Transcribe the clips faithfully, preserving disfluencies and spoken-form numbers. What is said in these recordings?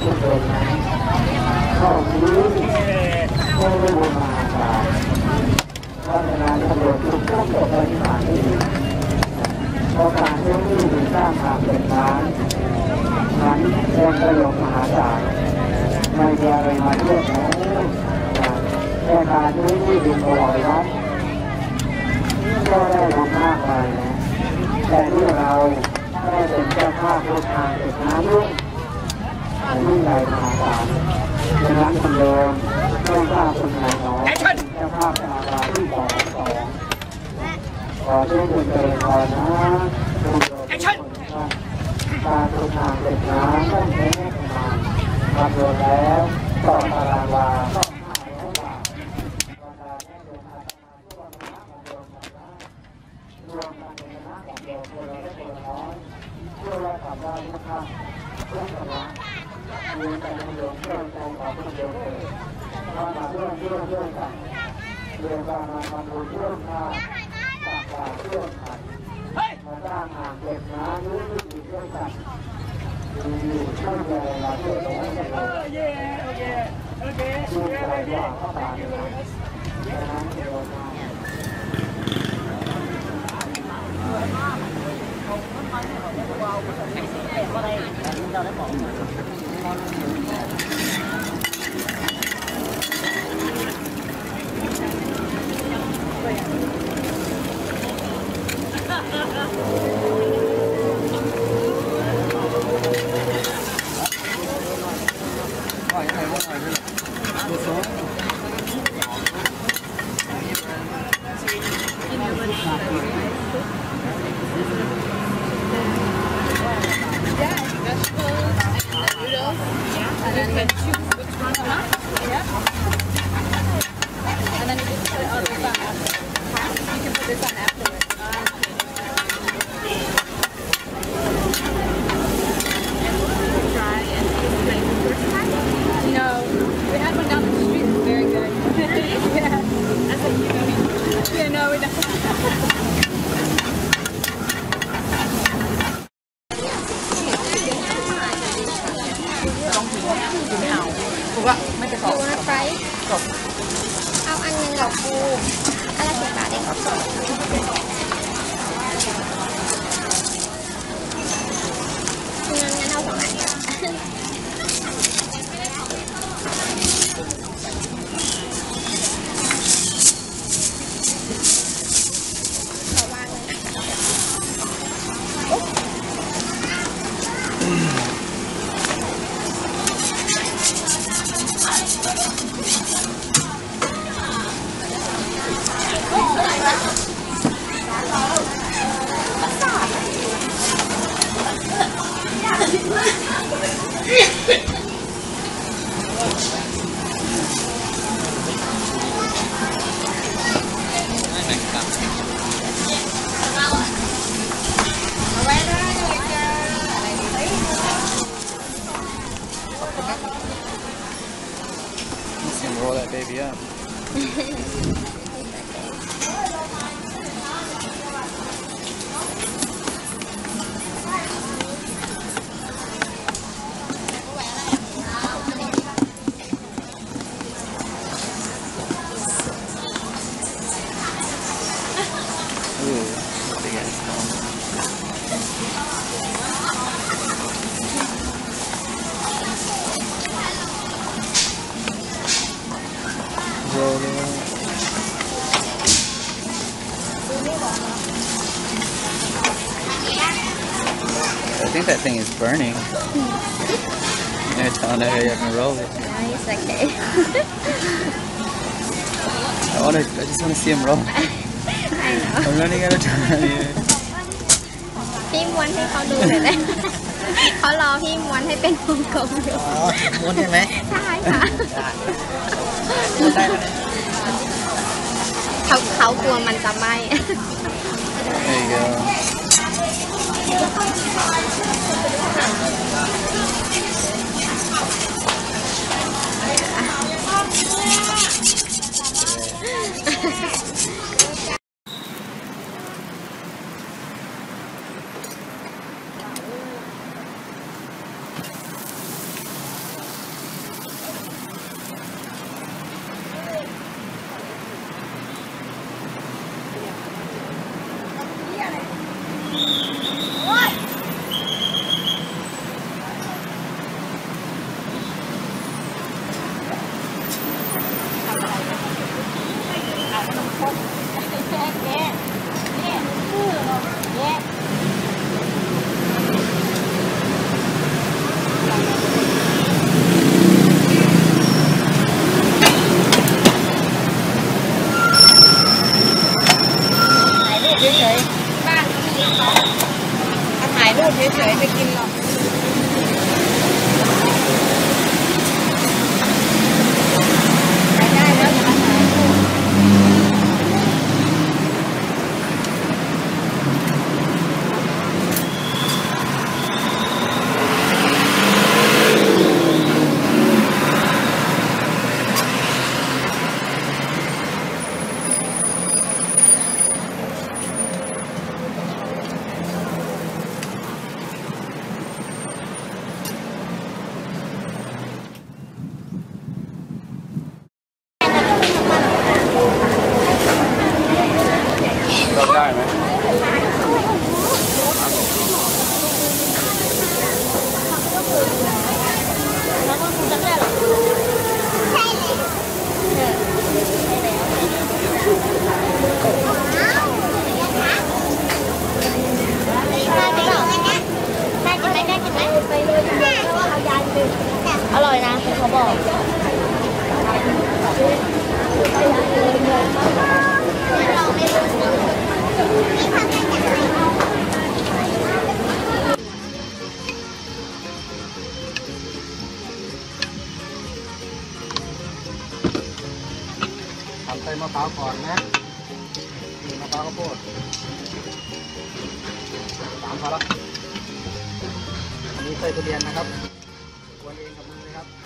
ทุกคนนั้นเข้าพื้นเข้าร่วมมาจากพัฒนาตำรวจทุกขั้นตอนที่ผ่านที่โอกาสที่ที่มีสร้างทางเป็นน้ำนั้นเป็นประโยชน์มหาศาลไม่มีอะไรมาเทียบแล้วแต่การที่ที่ดินตลอดนั้นก็ได้ทำมากไปนะแต่ที่เราได้เป็นเจ้าภาพทุกทางเป็นน้ำลุ่มยิ่งใหญ่มหาศาลดังนั้นคนเดิมเจ้าภาพคนไหนน้อยเจ้าภาพอาณาที่สองสองขอเชิญคุณเจริญพรนะคุณโยมการทุกทางเป็นน้ำต้องใช้แม่ประมาณมาโดนแล้วต่อตารางวาก็ห้าร้อยบาทราคาแม่โยมอาตมาทั่วคณะของโยมนะรวมกันเป็นคณะของโยมคนละเล็กคนละน้อยเพื่อว่าทำได้ทุกท่านเพื่อคณะรวมกันเป็นโยมเพื่อใจของทุกโยมเลยมามาเรื่องเรื่องเรื่องกันเรื่องการมาทำบุญเรื่องงานต่างต่างเรื่องขันมาสร้างอ่างเก็บน้ำนี้ที่ติดด้วยกันมีช่องแยกเราเพื่อสองคนเลยดูใจว่าเขาตามนะดังนั้นเดี๋ยวมาเอาอันหนึ่งดอกปูอะไรสิบบาทเองงั้นงั้นเอาสองอันขอวางเลย Roll that baby up. Ooh, big ass phone. Roll it. I think that thing is burning. You're telling her you can roll it. Nice, okay. I want to. I just want to see him roll. I know. I'm running out of time. พี่ม้วนให้เขาดูเลยนะเขารอพี่ม้วนให้เป็นวงกลมอยู่อ๋อม้วนใช่ไหมใช่ค่ะได้แล้วเนี่ยเขาเขากลัวมันจะไหม้ There you go. เฉยๆจะกินหรอกได้แล้วอย่ามาหาลูกได้ไหมอร่อยนะเขาบอกทำใส่มะพร้าวก่อนนะมะพร้าวข้าวโพดสามพอละอันนี้ใส่ทุเรียนนะครับกวนเองกับมือเลยครับ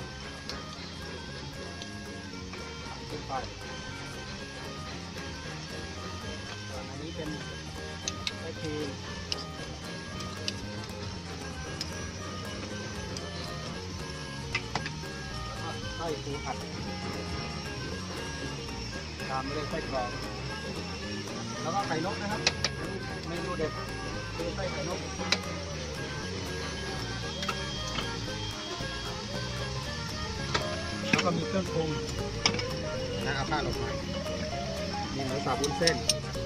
ขึ้นไปส่วนอันนี้เป็นไส้ครีมไส้ปูอัดตามด้วยไส้กรอกแล้วก็ไข่นกนะครับเมนูเด็ดคือไส้ไข่นกแล้วก็มีเครื่องปรุงนะครับผ้าลงไปมีหมูสับวุ้นเส้น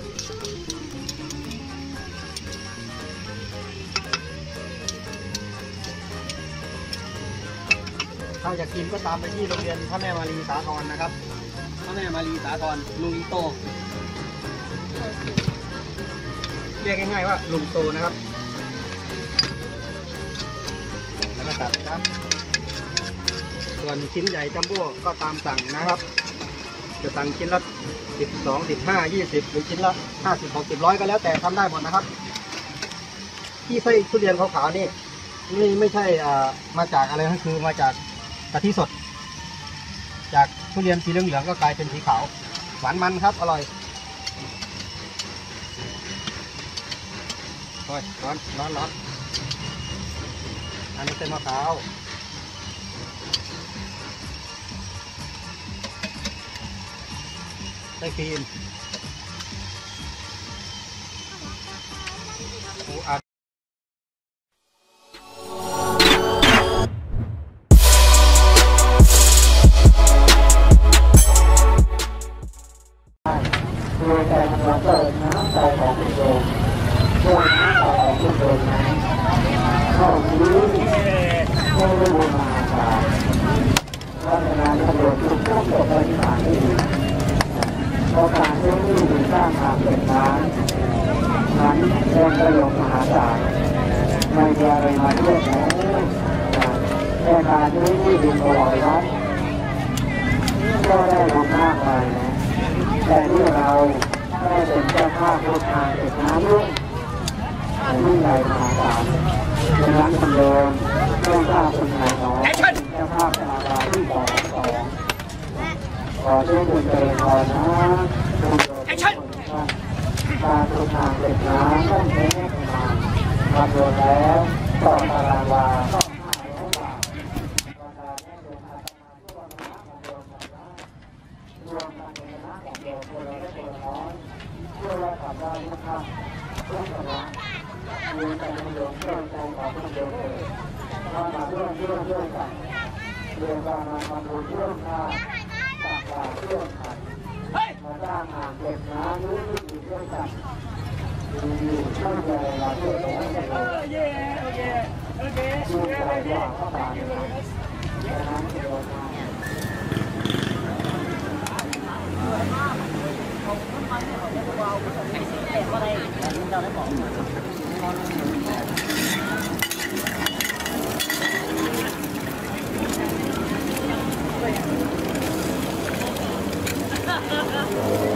ถ้าอยากกินก็ตามไปที่โรงเรียนพระแม่มารีสาครนะครับพระแม่มารีสาครลุงโตเรียกง่ายๆว่าลุงโตนะครับแล้วก็ตัดครับส่วนชิ้นใหญ่จัมโบ้ก็ตามสั่งนะครับจะสั่งชิ้นละสิบสองสิบห้ายี่สิบหรือชิ้นละห้าสิบหกสิบร้อยก็แล้วแต่ทำได้หมดนะครับที่ไส้ทุเรียนขาวๆนี่นี่ไม่ใช่อ่ามาจากอะไรก็คือมาจากกะทิสดจากทุเรียนสีเหลืองๆก็กลายเป็นสีขาวหวานมันครับอร่อยโอ้ยร้อนร้อนร้อนอันนี้เป็นมะพร้าวไส้ครีมปูอัดโดยการทำความสะอาดน้ำใจของคุณโยมโดยน้ำใจของคุณโยมนั้นเข้าพื้นเข้ารูปมาจากวัฒนธรรมโดยทุกข์ตกปฏิบัติที่โอกาสที่ที่มีสร้างทางเป็นน้ำนั้นเป็นประโยชน์มหาศาลในเดือนอะไรมาเทียบแล้วแต่การที่ที่ดินบริวัตก็ได้ทำมากไปนะแต่ที่เราได้เป็นเจ้าภาพผู้ทางติดน้ำลุ่งที่ใหญ่มหาศาลดังนั้นคุณโยมเจ้าภาพคุณนายน้อยเจ้าภาพนาราที่สองสองขอช่วยคุณเจริญพรนะคุณโยมการผู้ทางติดน้ำต้องใช้แม่ประมาณมารวมแล้วต่อตารางวาก็ห้าร้อยบาทราคาแม่โยมอาตมาทั่วคณะของโยมนะรวมกันในคณะของโยมคนละเล็กคนละน้อยเพื่อว่าขับได้ทุกท่านทุกคณะรวมกันในโยมเพื่อใจของทุกโยมเลยมามาเพื่อเพื่อเพื่อกันเรียนการมาทำบุญเพื่อชาติต่างต่างเพื่อขันมาสร้างอ่างเก็บน้ำนี้ที่เพื่อกันดีๆช่วยเหลือเราเพื่อสงฆ์เลยดูใจว่าเขาตายดังนั้นโยมมาเเออเออ